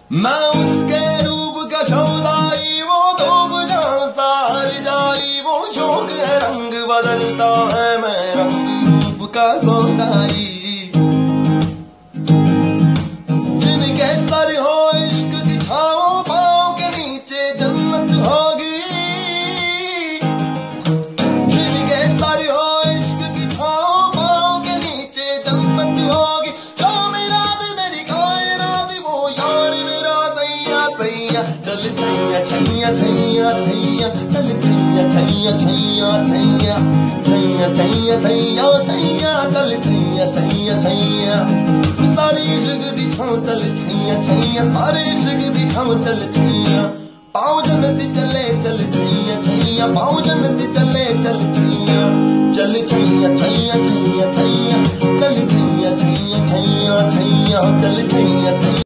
मैं उसके रूप का सौदाई, वो धूप जहां सार जाई, वो शौक है रंग बदलता है, मैं रंग रूप का सौदाई। जिनके सर हो इश्क की छाओ, पाँव के नीचे जन्नत होगी। जिनके सर हो इश्क की छाओ, पाँव के नीचे जन्नत होगी। जो मेरा दे मेरी कायनात, वो यार मेरा सैया सैया। चल छैया छैया छैया छैया, चल छैया छैया छैया छैया, छैया छैया छैया छैया, चल छैया छैया छैया। सारे इश्क दिखाओ चल छैया छैया, सारे इश्क दिखाओ चल छैया। पाँव जन्नत चले चल छैया छैया, पाँव जन्नत चले चल छैया। चल छैया छैया छैया छैया, चल छैया छैया छैया छैया, चल छैया छैया।